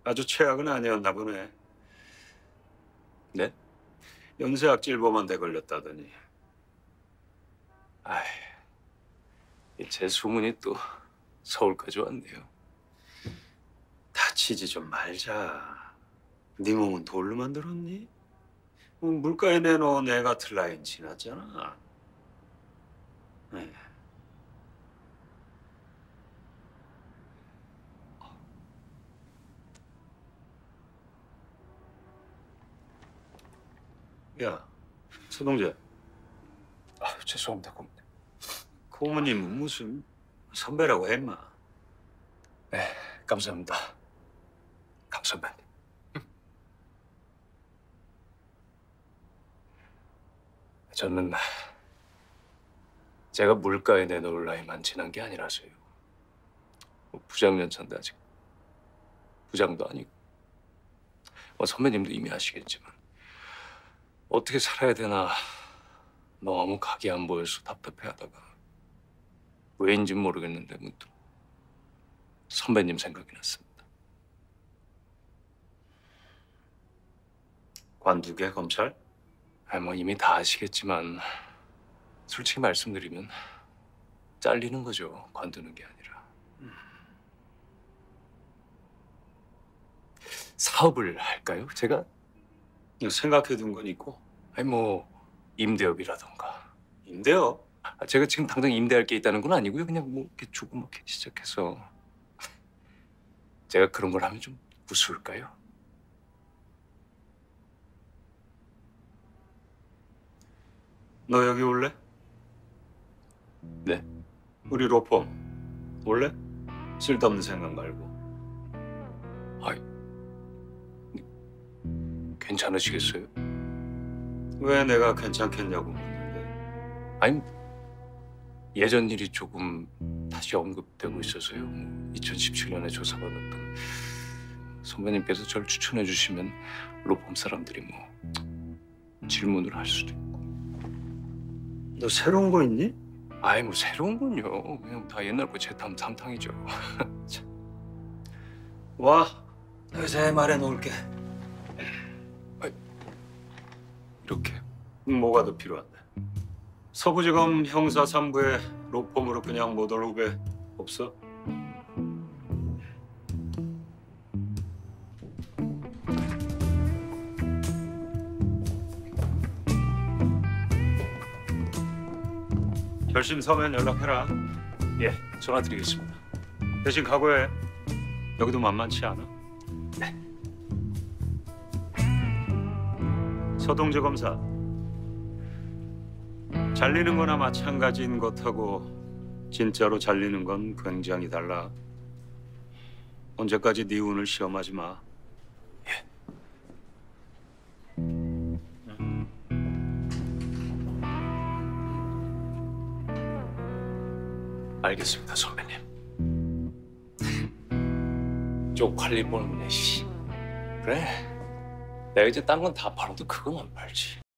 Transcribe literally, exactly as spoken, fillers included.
아주 최악은 아니었나 보네. 네? 연쇄악질범한테 걸렸다더니. 아이, 제 소문이 또 서울까지 왔네요. 다치지 좀 말자. 네 몸은 돌로 만들었니? 어, 물가에 내놓은 애 같은 라인 지났잖아. 네. 야, 서동재. 아, 죄송합니다, 고모님. 고모님은 무슨 선배라고 했마? 네, 감사합니다. 강 선배님. 저는 제가 물가에 내놓을 나이만 지난 게 아니라서요. 뭐 부장연차인데 아직 부장도 아니고. 뭐 선배님도 이미 아시겠지만 어떻게 살아야 되나 너무 각이 안 보여서 답답해하다가 왜인지 모르겠는데 문득 선배님 생각이 났습니다. 관두게 검찰? 아, 뭐 이미 다 아시겠지만 솔직히 말씀드리면 잘리는 거죠. 관두는 게 아니라. 사업을 할까요? 제가? 생각해둔 건 있고. 아니 뭐 임대업이라던가. 임대요. 아, 제가 지금 당장 임대할 게 있다는 건 아니고요. 그냥 뭐 이렇게 조그맣게 시작해서 제가 그런 걸 하면 좀 우스울까요? 너 여기 올래? 네. 우리 로펌 올래? 쓸데없는 생각 말고. 아이, 괜찮으시겠어요? 왜 내가 괜찮겠냐고 묻는데. 아니 예전 일이 조금 다시 언급되고 있어서요. 뭐 이천십칠 년에 조사받았던 선배님께서 저를 추천해 주시면 로펌 사람들이 뭐 질문을 할 수도 있고. 너 새로운 거 있니? 아이 뭐 새로운 건요. 그냥 다 옛날 거 재탐 삼탕이죠. 참. 와, 의자에 말해 놓을게. 이렇게. 뭐가 더 필요한데? 서부지검 형사 삼 부에 로펌으로 그냥 못 올 후배 없어? 결심 서면 연락해라. 예, 전화 드리겠습니다. 대신 각오해. 여기도 만만치 않아. 네. 서동재 검사. 잘리는 거나 마찬가지인 것하고 진짜로 잘리는 건 굉장히 달라. 언제까지 네 운을 시험하지 마. 예. 알겠습니다, 선배님. 쪽팔리 보는 내 씨. 그래. 내가 이제 딴 건 다 팔아도 그건 안 팔지.